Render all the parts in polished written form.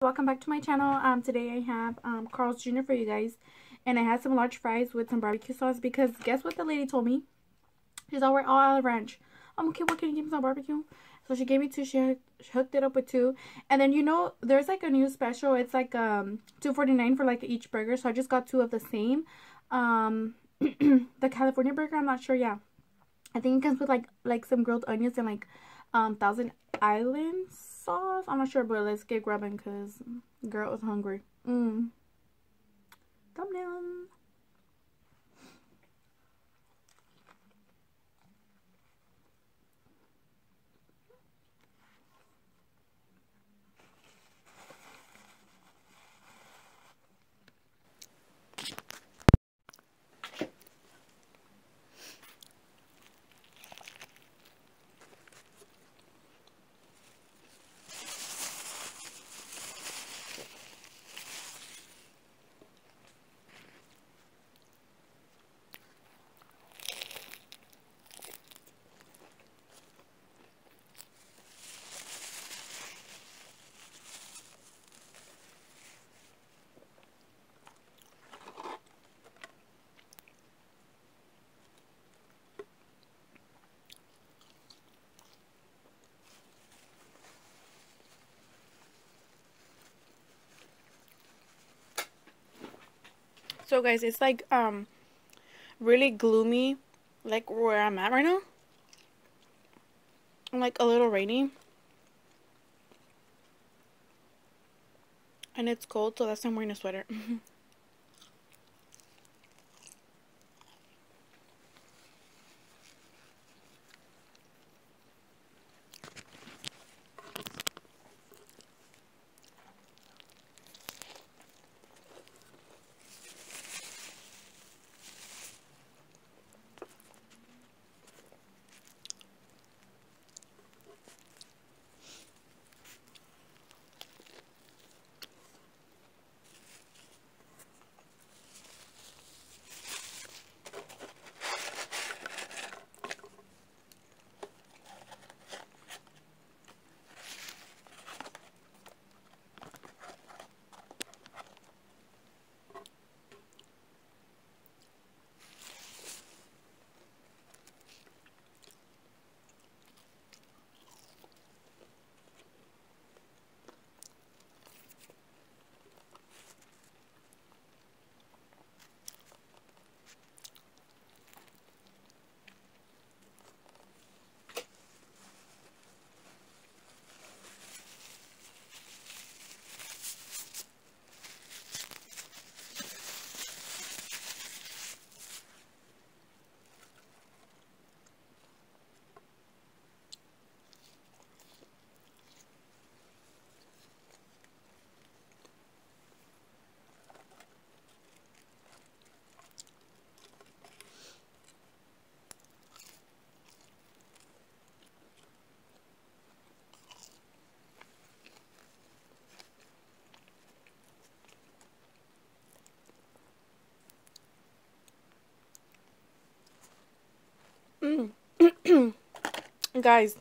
Welcome back to my channel. Today I have Carl's Jr. for you guys, and I had some large fries with some barbecue sauce because guess what the lady told me? She's all olive ranch. Okay, what can you give me some barbecue? So she gave me two. She hooked it up with two, and then there's like a new special. It's like $2.49 for like each burger. So I just got two of the same. The California burger, I'm not sure. Yeah, I think it comes with like some grilled onions and like Thousand Island sauce. I'm not sure, but let's get grabbing because girl is hungry. Thumbnail. So guys, it's like really gloomy, like where I'm at right now. And like a little rainy, and it's cold, so that's why I'm wearing a sweater. Guys,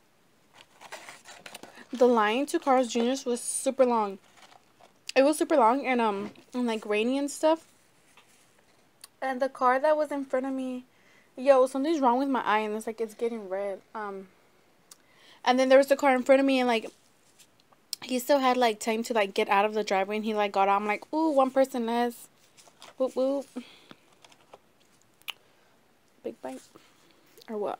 the line to Carl's Jr.'s was super long. It was super long and like rainy and stuff. And the car that was in front of me, yo, something's wrong with my eye, and it's getting red. And then there was the car in front of me, and like he still had like time to like get out of the driveway, and he like got out. I'm like, ooh, one person less. Whoop whoop. Big bite or what?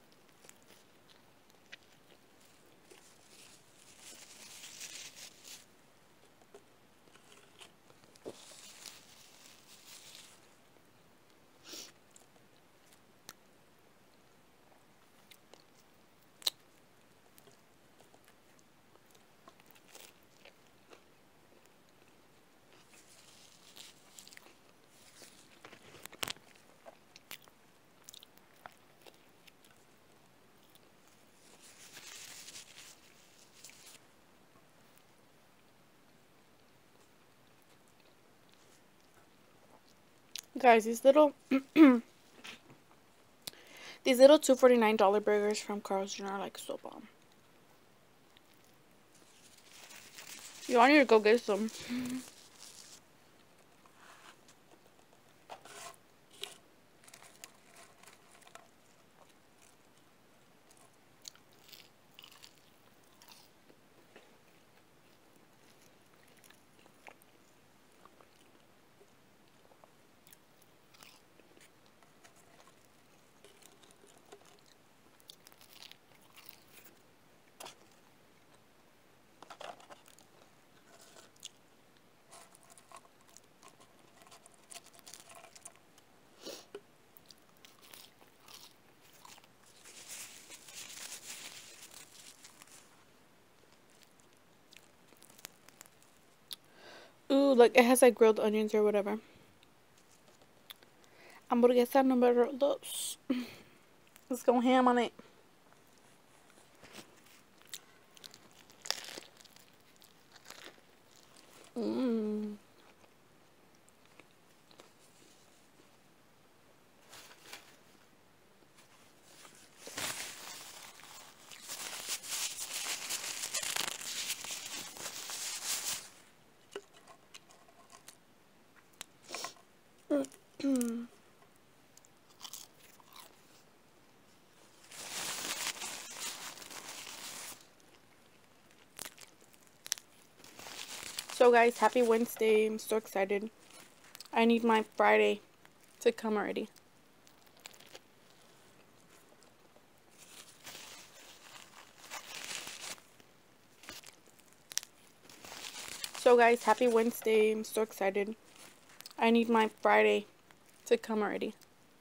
Guys, these little $2.49 burgers from Carl's Jr. are like so bomb. You want to go get some. Ooh, like it has like grilled onions or whatever. Hamburguesa número 2. Let's go ham on it. Mmm. So guys, happy Wednesday. I'm so excited. I need my Friday to come already. So guys, happy Wednesday. I'm so excited. I need my Friday to come already.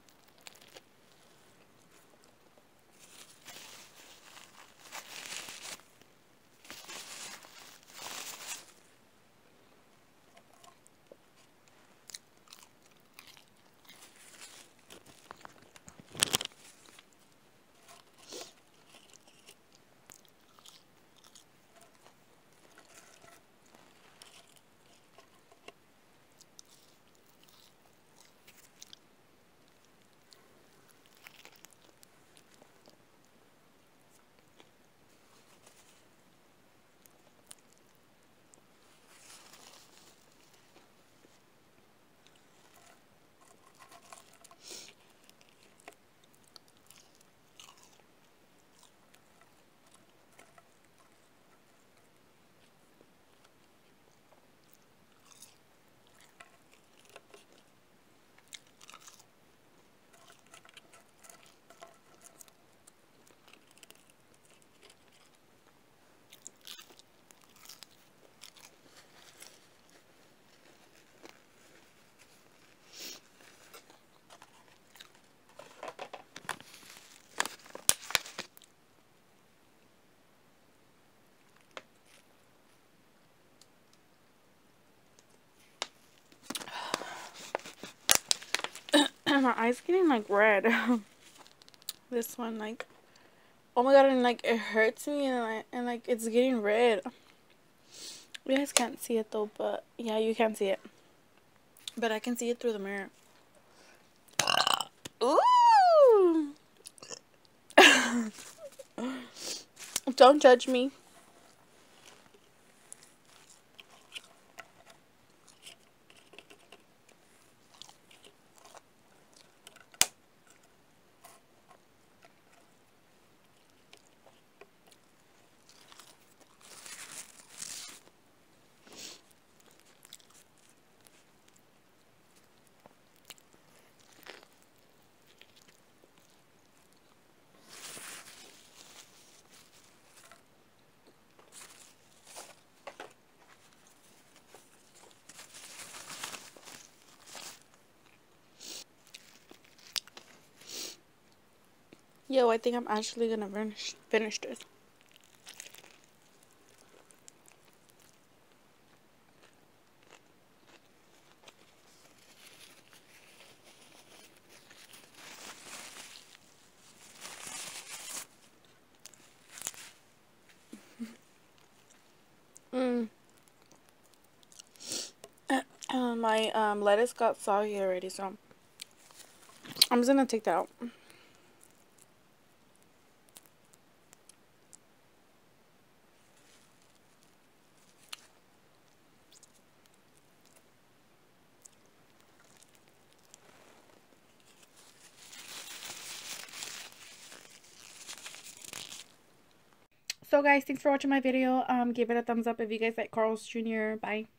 My eyes getting like red. This one, like, oh my god, and like it hurts me, and like it's getting red. You guys can't see it though, but yeah, you can see it. But I can see it through the mirror. Ooh. Don't judge me. Yo, I think I'm actually gonna finish this. My lettuce got soggy already, so I'm just gonna take that out. So guys, thanks for watching my video. Give it a thumbs up if you guys like Carl's Jr. Bye.